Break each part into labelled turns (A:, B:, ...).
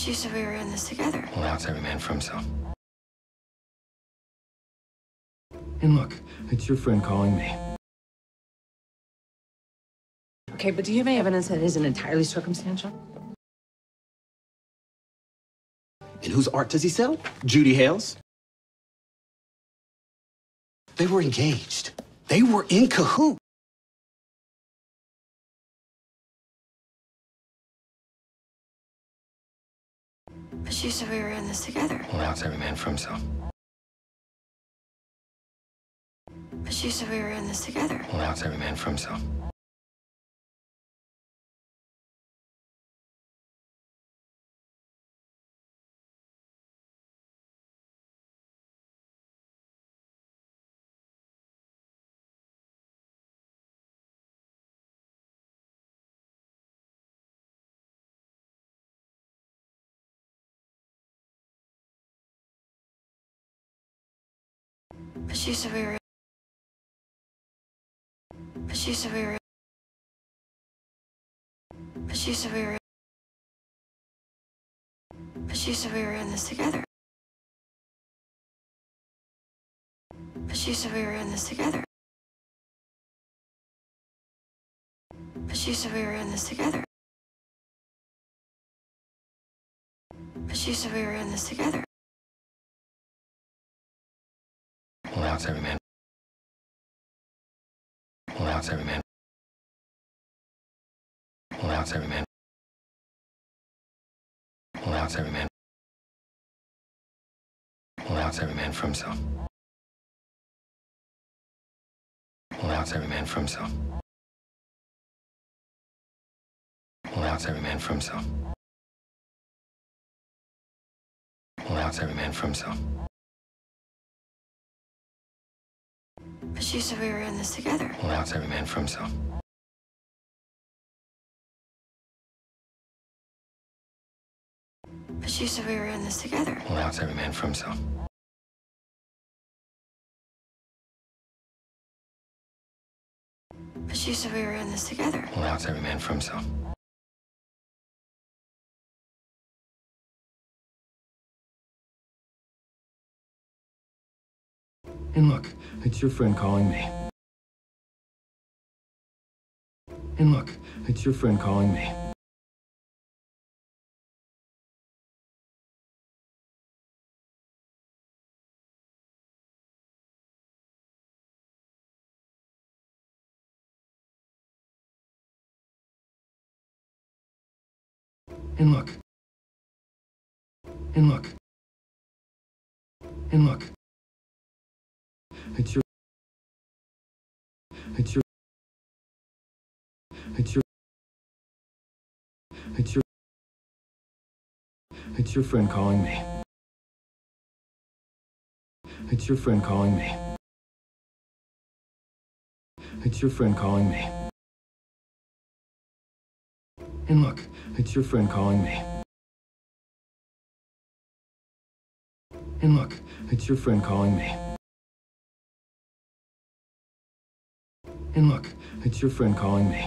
A: But you said we were in this together.
B: Well, now it's every man for himself. And look, it's your friend calling me.
C: Okay, but do you have any evidence that isn't entirely circumstantial?
D: And whose art does he sell? Judy Hale's? They were engaged. They were in cahoots.
A: But you said we were in this together.
B: Well, now it's every man for himself.
A: But you said we were in this together.
B: Well, now it's every man for himself.
A: But you said we were. But you said we were. But you said we were. But you said we were in this together. But you said we were in this together. But you said we were in this together. But you said we were in this together.
B: Well, now it's every man. Well, now it's every man. Well, now it's every man. Well, now it's every man. Well, now it's every man for himself. Well, now it's every man for himself. Well, now it's every man for himself. Well, now it's every man for himself.
A: But you said we were in this together.
B: Well, now it's every man for himself.
A: But you said we were in this together.
B: Well, now it's every man for himself.
A: But you said we were in this together.
B: Well, now it's every man for himself. And look, it's your friend calling me. And look, it's your friend calling me. And look. And look. And look. It's your. It's your. It's your. It's your. It's your friend calling me. It's your friend calling me. It's your friend calling me. And look, it's your friend calling me. And look, it's your friend calling me. And look, it's your friend calling me.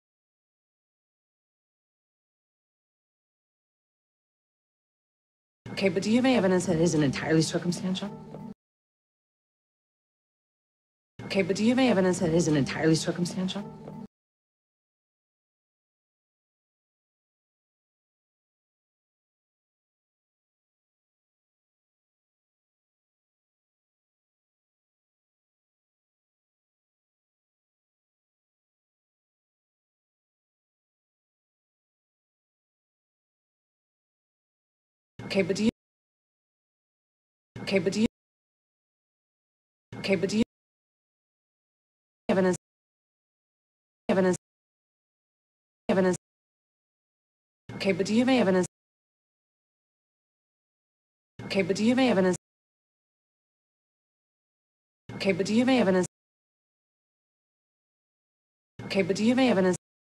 C: Okay, but do you have any evidence that isn't entirely circumstantial? Okay, but do you have any evidence that isn't entirely circumstantial? Okay, but do you? Okay, but do you? Okay, but do you? Evidence. Evidence. Evidence. Okay, but do you have any evidence? Okay, but do you have any evidence? Okay, but do you have any evidence? Okay, but do you have any evidence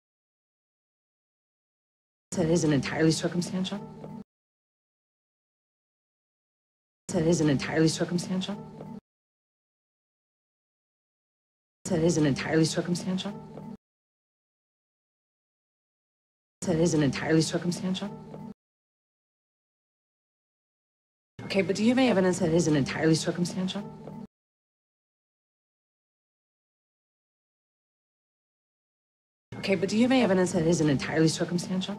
C: that isn't entirely circumstantial? That isn't entirely circumstantial? That isn't entirely circumstantial? That isn't entirely circumstantial? Okay, but do you have any evidence that isn't entirely circumstantial? Okay, but do you have any evidence that isn't entirely circumstantial?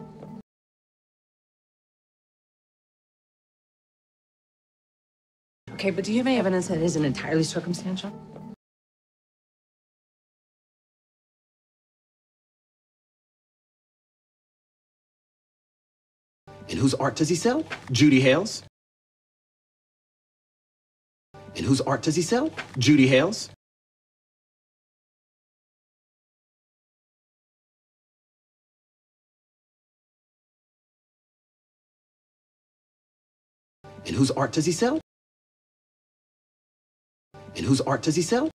C: Okay, but do you have any evidence that isn't entirely circumstantial?
D: And whose art does he sell? Judy Hale's. And whose art does he sell? Judy Hale's. And whose art does he sell? And whose art does he sell?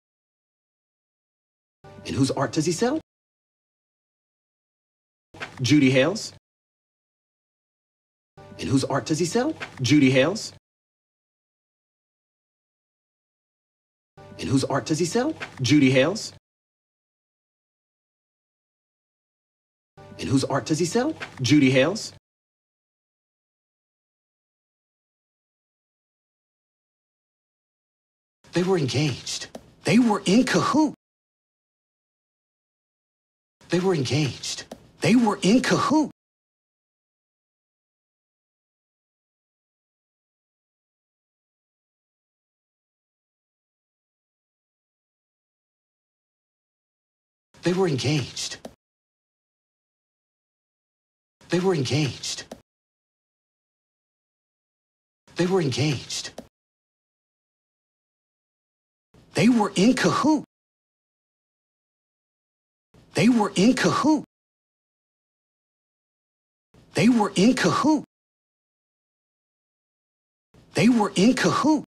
D: And whose art does he sell? Judy Hale's. And whose art does he sell? Judy Hale's. And whose art does he sell? Judy Hale's. And whose art does he sell? Judy Hale's. They were engaged. They were in cahoots. They were engaged. They were in cahoots. They were engaged. They were engaged. They were engaged. They were in cahoots. They were in cahoots. They were in cahoots. They were in cahoots.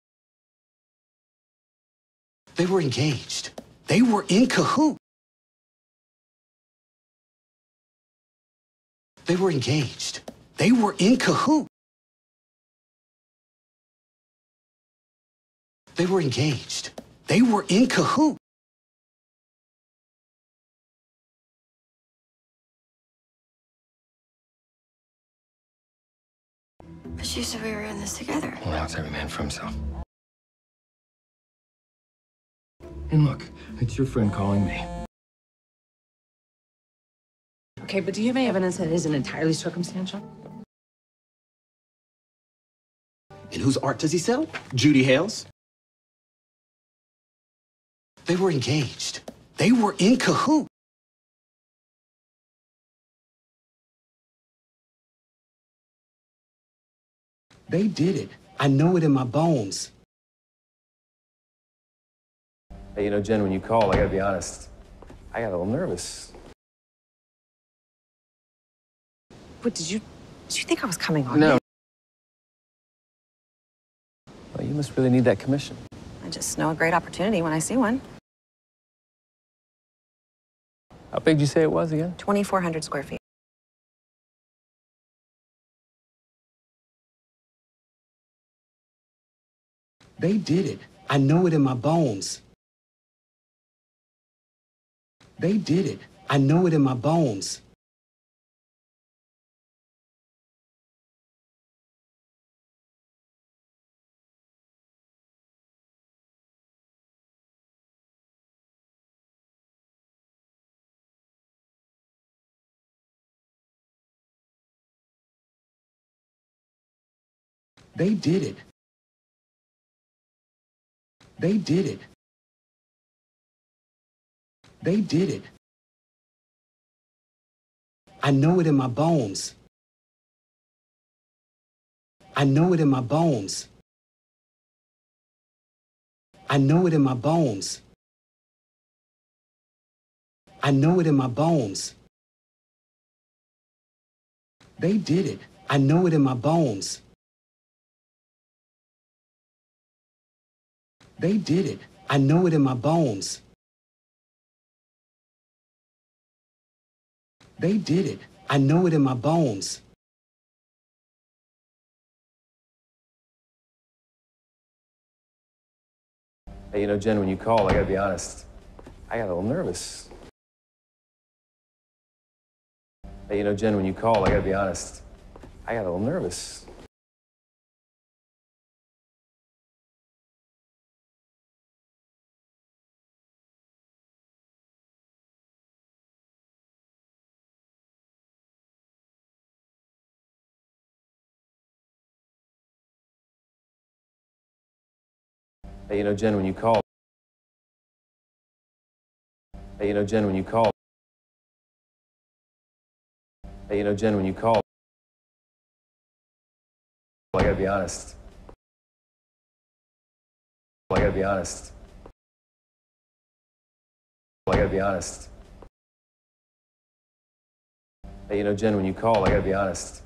D: They were engaged. They were in cahoots. They were engaged. They were in cahoots. They were engaged. They were in cahoots.
A: But she said we were in this together.
B: Well, now it's every man for himself. And look, it's your friend calling me.
C: Okay, but do you have any evidence that isn't entirely circumstantial?
D: And whose art does he sell? Judy Hale's. They were engaged. They were in cahoots. They did it. I know it in my bones.
E: Hey, you know, Jen, when you called, I gotta be honest, I got a little nervous.
F: What, did you think I was coming on?
E: No. Well, you must really need that commission.
F: I just know a great opportunity when I see one.
E: How big did you say it was again?
F: 2,400 square feet.
D: They did it. I know it in my bones. They did it. I know it in my bones. They did it. They did it. They did it. I know it in my bones. I know it in my bones. I know it in my bones. I know it in my bones. They did it. I know it in my bones. They did it. I know it in my bones. They did it. I know it in my bones.
E: Hey, you know, Jen, when you called, I gotta be honest, I got a little nervous. Hey, you know, Jen, when you called, I gotta be honest, I got a little nervous. Hey, you know, Jen, when you call. Hey, you know, Jen, when you call. Hey, you know, Jen, when you call. I gotta be honest. I gotta be honest. I gotta be honest. Hey, you know, Jen, when you call, I gotta be honest.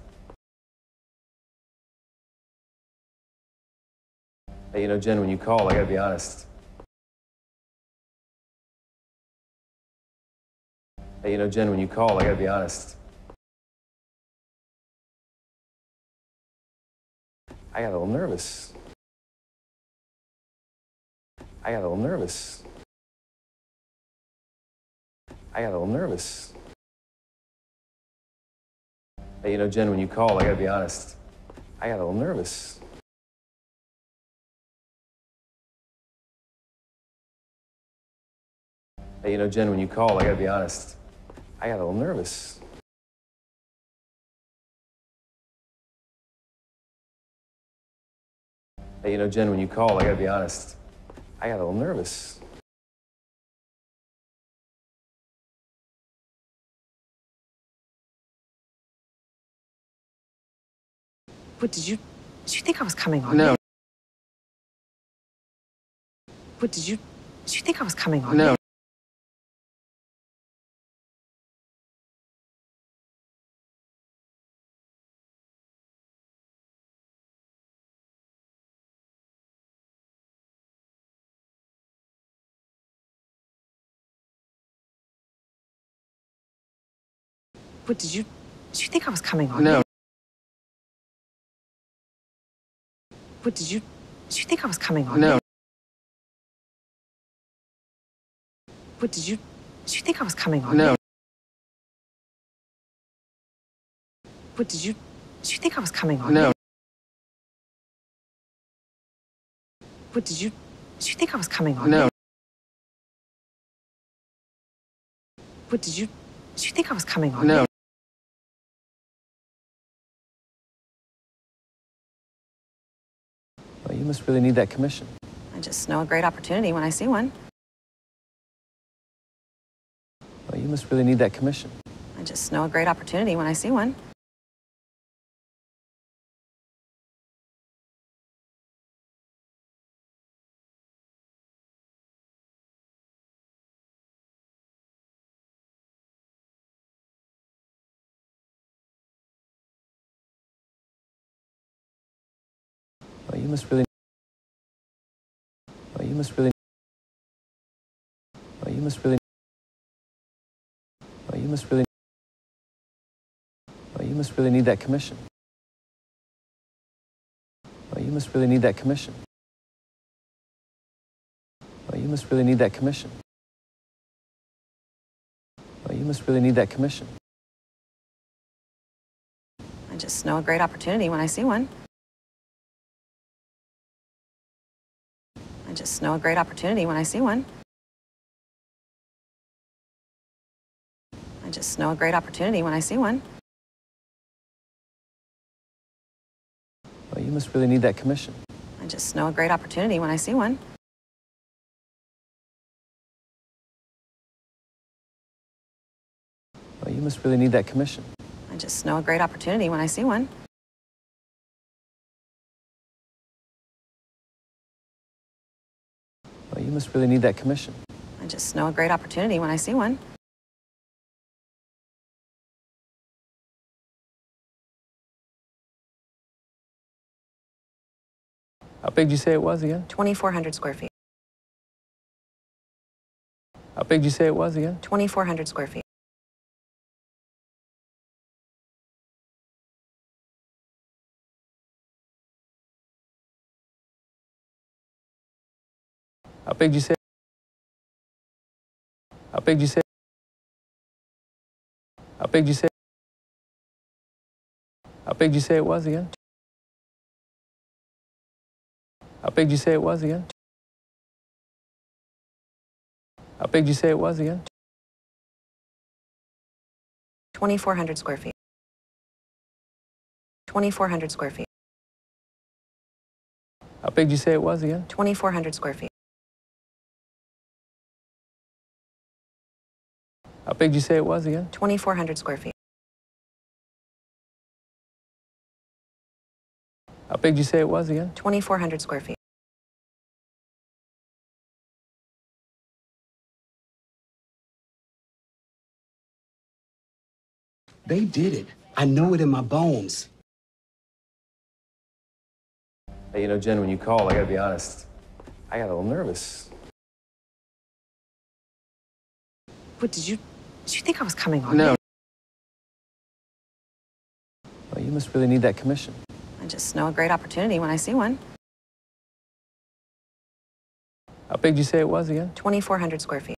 E: Hey, you know, Jen, when you call, I gotta be honest. Hey, you know, Jen, when you call, I gotta be honest. I got a little nervous. I got a little nervous. I got a little nervous. Hey, you know, Jen, when you call, I gotta be honest. I got a little nervous. Hey, you know, Jen, when you call, I gotta be honest. I got a little nervous. Hey, you know, Jen, when you call, I gotta be honest. I got a little nervous.
F: What, did you think I was coming on
B: No.
F: me? What, did you think I was coming on
B: No.
F: me? What, did you think I was coming on
B: No.
F: me? What, did you think I was coming on
B: No.
F: me? What, did you think I was coming on
B: No.
F: me? What, did you think I was coming on
B: No.
F: me? What, did you think I was coming on
B: No.
F: me? What, did you think I was coming on
B: No.
F: me?
E: Well, you must really need that commission.
F: I just know a great opportunity when I see one.
E: Well, you must really need that commission.
F: I just know a great opportunity when I see one.
E: Well, you must really. Well, you must really. Well, you must really. Well, you must really. Well, you must really need that commission. Well, you must really need that commission. Well, you must really need that commission. Well, you must really need that commission.
F: I just know a great opportunity when I see one. I just know a great opportunity when I see one. I just know a great opportunity when I see one.
E: Well, you must really need that commission.
F: I just know a great opportunity when I see one.
E: Well, you must really need that commission.
F: I just know a great opportunity when I see one.
E: Well, you must really need that commission.
F: I just know a great opportunity when I see one.
E: How big did you say it was again?
F: 2,400 square feet.
E: How big did you say it was again?
F: 2,400 square feet.
E: How big did you say? How big did you say? How big did you say? How big did you say it was again? How big did you say it was again? How big did you say it was again?
F: 2,400 square feet. 2,400 square feet.
E: How big did you say it was again?
F: 2,400 square feet.
E: How big did you say it was again?
F: 2,400 square feet.
E: How big did you say it was again?
F: 2,400 square feet.
D: They did it. I know it in my bones.
E: Hey, you know, Jen, when you called, I gotta be honest, I got a little nervous.
F: What, did you think I was coming on?
E: No. Well, you must really need that commission.
F: I just know a great opportunity when I see one.
E: How big did you say it was again?
F: 2,400 square feet.